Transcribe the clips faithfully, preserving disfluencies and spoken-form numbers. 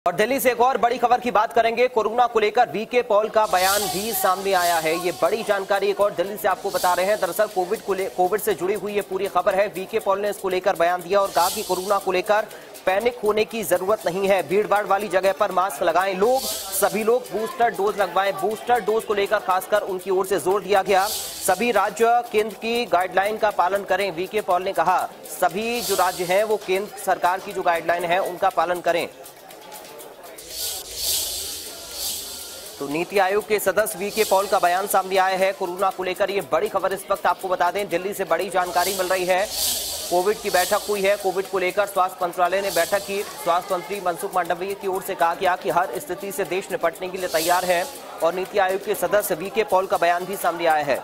और दिल्ली से एक और बड़ी खबर की बात करेंगे। कोरोना को लेकर वीके पॉल का बयान भी सामने आया है। ये बड़ी जानकारी एक और दिल्ली से आपको बता रहे हैं। दरअसल कोविड को कोविड से जुड़ी हुई ये पूरी खबर है। वीके पॉल ने इसको लेकर बयान दिया और कहा कि कोरोना को लेकर पैनिक होने की जरूरत नहीं है। भीड़ भाड़ वाली जगह पर मास्क लगाएं लोग, सभी लोग बूस्टर डोज लगवाएं। बूस्टर डोज को लेकर खासकर उनकी ओर से जोर दिया गया। सभी राज्य केंद्र की गाइडलाइन का पालन करें। वीके पॉल ने कहा सभी जो राज्य हैं वो केंद्र सरकार की जो गाइडलाइन है उनका पालन करें। तो नीति आयोग के सदस्य वीके पॉल का बयान सामने आया है कोरोना को लेकर। ये बड़ी खबर इस वक्त आपको बता दें, दिल्ली से बड़ी जानकारी मिल रही है। कोविड की बैठक हुई है। कोविड को लेकर स्वास्थ्य मंत्रालय ने बैठक की। स्वास्थ्य मंत्री मनसुख मांडविया की ओर से कहा गया कि हर स्थिति से देश निपटने के लिए तैयार है। और नीति आयोग के सदस्य वीके पॉल का बयान भी सामने आया है।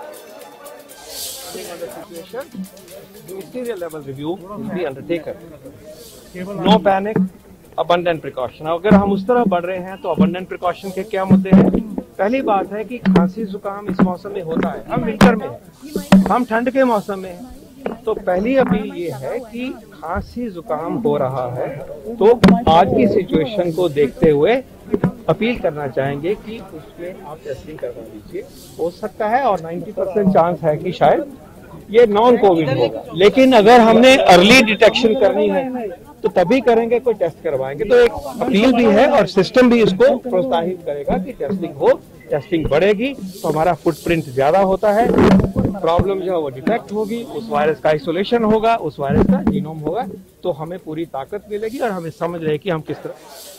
No panic, abundant precaution. अगर हम उस तरह बढ़ रहे हैं तो अबंडेंट प्रिकॉशन के क्या मुद्दे हैं? पहली बात है कि खांसी जुकाम इस मौसम में होता है। हम विंटर में हैं, हम ठंड के मौसम में हैं। तो पहली अपील ये है कि खांसी जुकाम हो रहा है तो आज की सिचुएशन को देखते हुए अपील करना चाहेंगे कि उसमें आप टेस्टिंग करवा लीजिए। हो सकता है और नब्बे परसेंट चांस है कि शायद ये नॉन कोविड होगा, लेकिन अगर हमने अर्ली डिटेक्शन करनी है तो तभी करेंगे, कोई टेस्ट करवाएंगे। तो एक अपील भी है और सिस्टम भी इसको प्रोत्साहित करेगा कि टेस्टिंग हो। टेस्टिंग बढ़ेगी तो हमारा फुटप्रिंट ज्यादा होता है, प्रॉब्लम जो है वो डिटेक्ट होगी, उस वायरस का आइसोलेशन होगा, उस वायरस का जीनोम होगा, तो हमें पूरी ताकत मिलेगी और हमें समझ रहे कि हम किस तरह